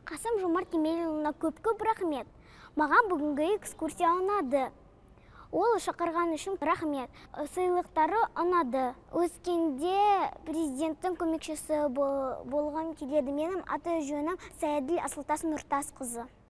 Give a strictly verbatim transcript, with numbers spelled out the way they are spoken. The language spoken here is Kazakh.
Қасым Жомарт Кемелұлына көп-көп рахмет. Маған бүгінгі экскурсия ұнады. Ол шақырған үшін рахмет. Сыйлықтары ұнады. Өскенде президенттің көмекшісі болған келеді. Менің аты жөнім Саядил Асылтас Нұртасқызы.